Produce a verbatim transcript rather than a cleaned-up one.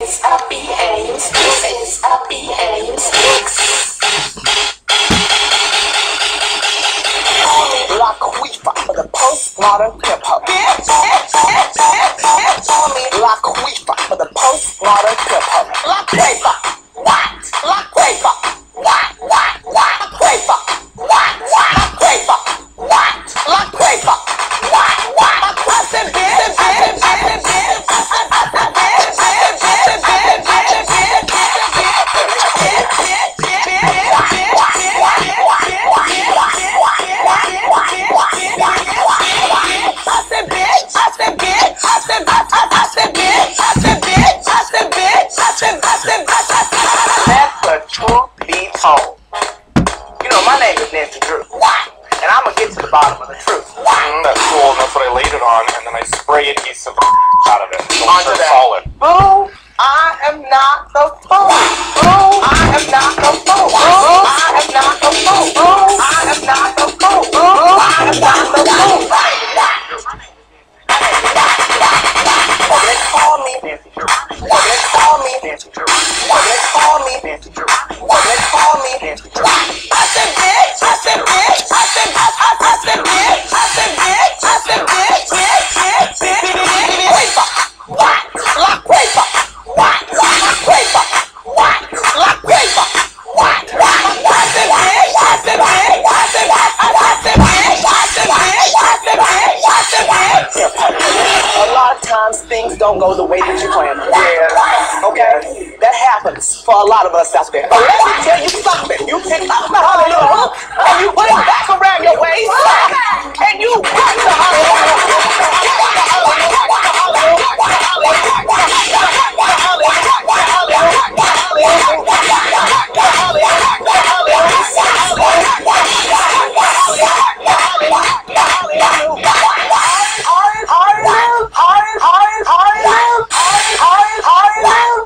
It's a behaves. This is a behaves. Laquifa for the postmodern hip hop. Call me laquifa for the postmodern hip hop. Laquifa, what? Laquifa, what? What? What? Laquifa, what? What? Laquifa, what? Laquifa, what? What? I said, bitch, I said, bitch, I said, bitch, I said, bitch, I said, bitch, I said, bitch, I said, bitch, and I'm gonna get to the bottom of the truth. Mm, that's cool, and that's what I laid it on, and then I spray adhesive out of it. So Onto it's that. solid. Boo! I am not the fool. Boo! I am not the fool. Boo! I am not the fool. Boo! I am not the fool. Boo! I am not the fool. Oh, they call me Nancy Drew. Oh, they call me Nancy Drew. Oh, they call me Nancy Drew. Oh, they call me Nancy Drew. I said bitch. I said bitch. I said I I I said bitch. I said bitch. I said bitch. Bitch. Bitch. Bitch. Laquifa. What? Laquifa. What? Laquifa. What? Laquifa. What? I said bitch. I said bitch. I said I I said bitch. I said bitch. I said bitch. I said bitch. A lot of times things don't go the way that you planned. Yeah. Okay? That happens for a lot of us out there. But let me tell you something. You pick up the hallelujah and you put it back around your waist and you rock the hallelujah.